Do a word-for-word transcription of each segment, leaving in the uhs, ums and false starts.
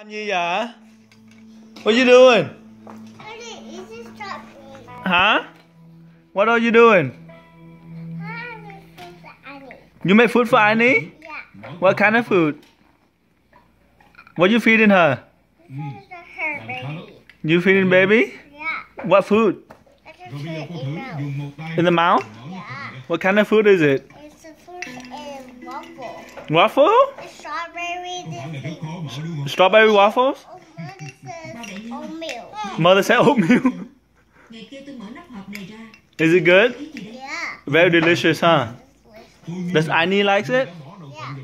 Làm gì vậy? What are you doing? Huh? What are you doing? You make food for Annie? Yeah. What kind of food? What you feeding her? Her baby. You feeding baby? Yeah. What food? I just put it in mouth. In the mouth? Yeah. What kind of food is it? It's a fruit and waffle. Waffle? It's strawberry. This is Strawberry waffles? oh, mine says oatmeal. Mother said oatmeal. Ngày kia tôi mở nắp hộp này ra. Is it good? Yeah. Very delicious, huh? Does Annie likes it? Yeah.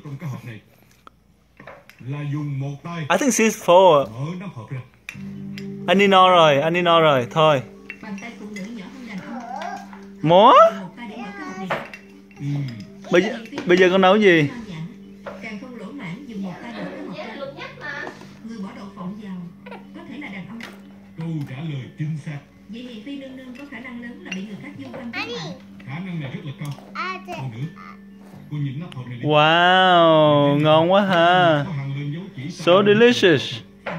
I think she's full. Annie no rồi, Annie no rồi, thôi. Bàn tay phụ nữ nhỏ hơn đàn ông. More? Một tay để mở cái hộp này. Bây giờ, bây giờ con nấu gì? Càng không lỗ mãn dùng một tay mở cái hộp ra. Người bỏ đậu phộng vào có thể là đàn ông. Câu trả lời chính xác. Vậy thì Phi nương nương có khả năng lớn là bị người khác dung quanh Annie. Khả năng này rất là cao. I did. Còn nữa, cô nhìn nắp hộp này đi. Wow, ngon quá ha. Có hàng lên dấu chỉ So delicious.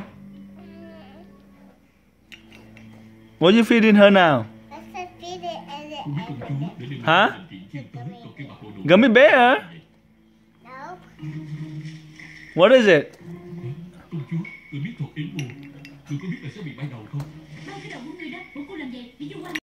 What you feeding her now? I said feed it and it Cô biết công chúa để đừng Hả? chị chiên tới còn cái mặt bộ đồ. Gummy bear? no. What is it? Công chúa, tôi biết thuật yến bùa. Tôi có biết là sẽ bị bay đầu không? Bao cái đầu của ngươi đó, của cô làm gì? Bị dung quanh.